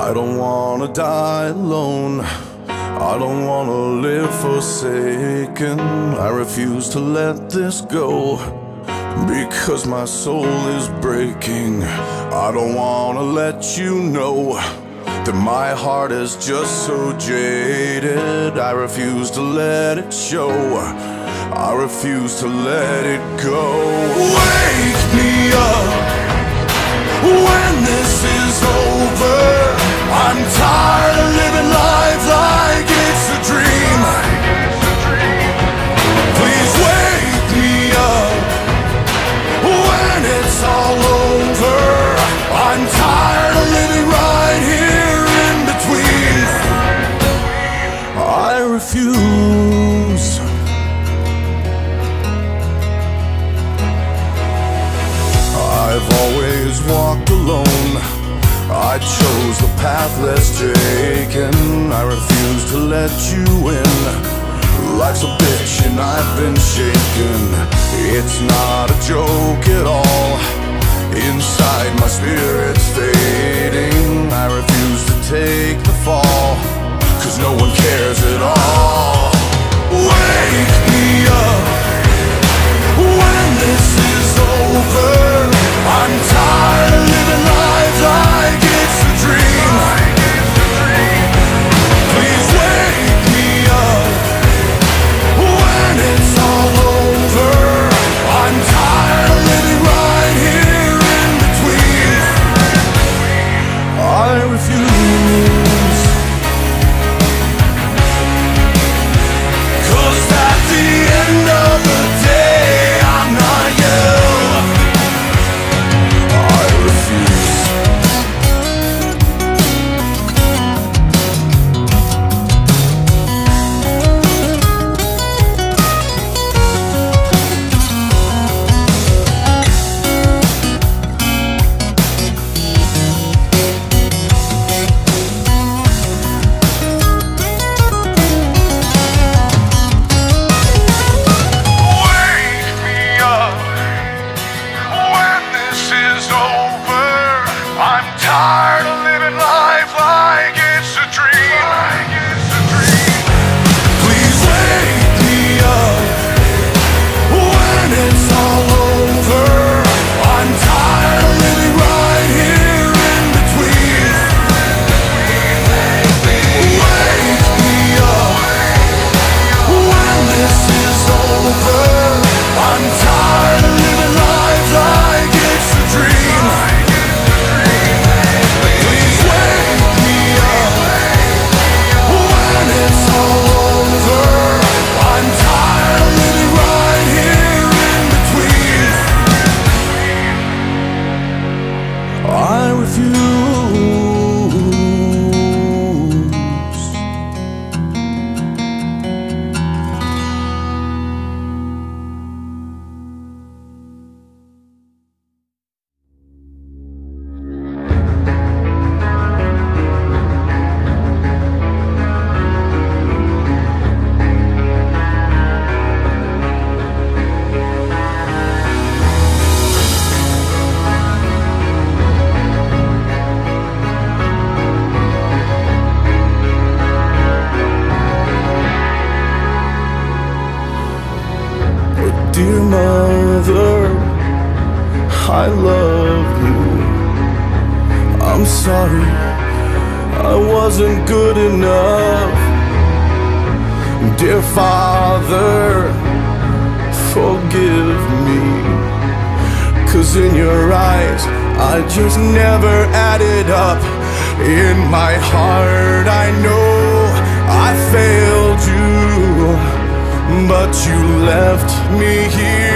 I don't wanna die alone. I don't wanna live forsaken. I refuse to let this go, because my soul is breaking. I don't wanna let you know that my heart is just so jaded. I refuse to let it show. I refuse to let it go. Wake me up when this is over. I'm tired of living life like it's a dream. Please wake me up when it's all over. I'm tired of living right here in between. I refuse. I've always walked alone. I chose the path less taken. I refuse to let you in. Life's a bitch and I've been shaken. It's not a joke at all. Inside my spirit's fading. I refuse to take the fall, 'cause no one cares at all. Wake me up when this is over. I'm tired of living life like it's a dream. Please wake me up when it's all over. I'm tired of living right here in between. I refuse. 'Cause at the end of the day, I'm not you. Dear mother, I love you. I'm sorry I wasn't good enough. Dear father, forgive me, 'cause in your eyes I just never added up. In my heart I know I failed you, but you left me here